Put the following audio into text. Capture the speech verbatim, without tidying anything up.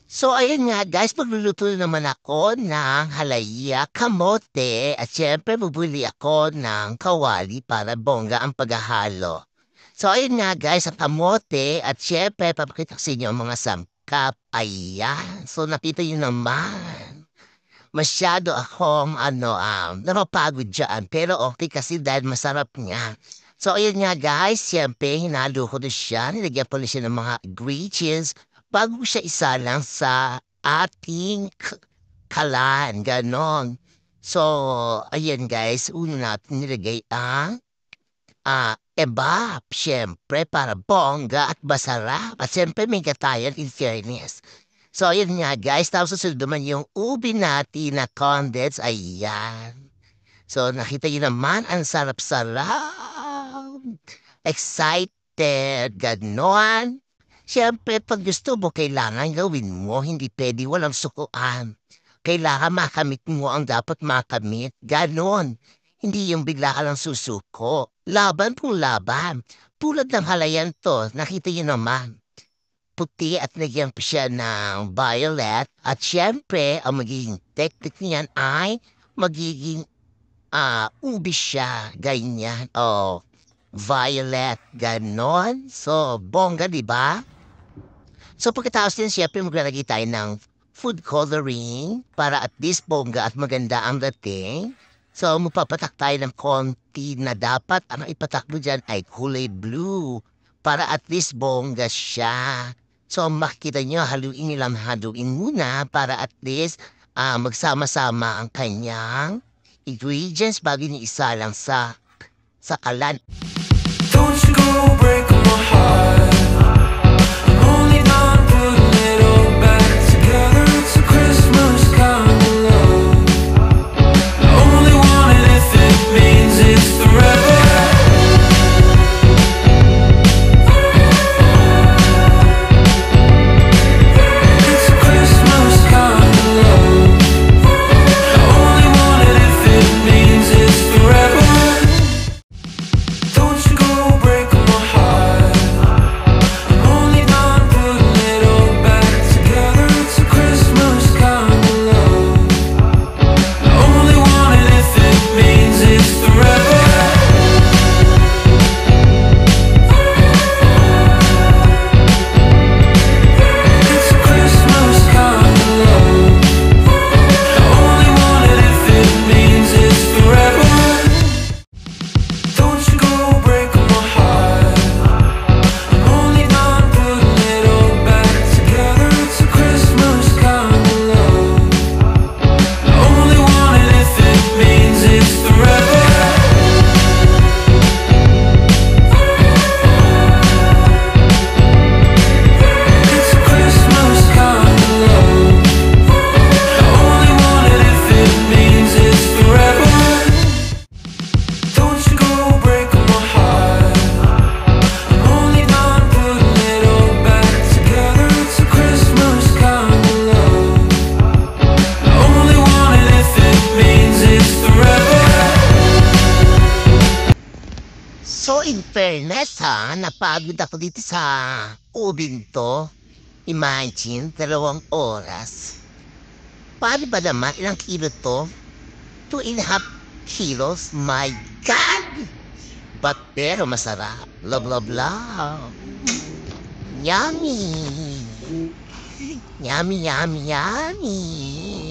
So ayun nga guys, magluluto naman ako ng halaya, kamote at siyempre bubuli ako ng kawali para bongga ang paghahalo. So ayun nga guys, ang kamote at siyempre papakita ko sa inyo ang mga sangkap. Ayan. So nakita niyo naman. Masyado akong ano, um, napapagod dyan. Pero okay kasi dahil masarap nga. So ayun nga guys, siyempre hinalo ko na siya. Nilagyan ko na siya ng mga ingredients bago ko siya isalang sa ating k- kalan. Ganon. So, ayan guys, una natin nilagay ang ah, ebap, siyempre para bongga at masarap. At siyempre may gatayan in fairness. So, ayun nga guys. Tapos susunod naman yung ubi natin na condensed. Ayan. So, nakita niyo naman, ang sarap-sarap. Excited. Ganon. Siyempre, pag gusto mo, kailangan gawin mo. Hindi pwede walang sukuan. Kailangan makamit mo ang dapat makamit. Ganon. Hindi yung bigla ka lang susuko. Laban po laban. Tulad ng halayan to, nakita niyo naman puti at nagyan pa siya ng violet. At siyempre, ang magiging technique niyan ay magiging ah, ubi siya. Ganyan. O, violet. Ganon. So, bongga, di ba? So, pagkatapos din, siyempre, maglalagay tayo ng food coloring para at least bongga at maganda ang dating. So, magpapatak tayo ng konti na dapat ang ipatak mo dyan ay kulay blue para at least bongga siya. So, makikita nyo, haluin nilang haluin muna para at least ah, magsama-sama ang kanyang ingredients bago niya isa lang sa, sa kalan. Don't you go breaking my heart. I'm only done putting it all back together. It's a Christmas kind of love. I only want it if it means it's forever. It's a Christmas kind of love. I only want it if it means it's forever. Don't you go breaking my heart. I'm only done putting it all back together. It's a Christmas kind of love. I only want it if it means it's forever. It's a Christmas kind of love. I only want it if it means it's forever. Don't you go breaking my heart. I'm only done putting it all back together. It's a Christmas kind of love. I only want it if it means it's forever. It's a Christmas kind of love. I only want it if it means it's forever. Don't you go breaking my heart. I'm only done putting it all back together. It's a Christmas kind of love. I only want it if it means it's forever. So, in fairness ha, napagod ako dito sa ubin to. Imagine, dalawang oras. Paano ba naman? Ilang kilo to? Two and a half kilos? My God! But pero masarap. Love, love, love. Yummy! Yummy, yummy, yummy!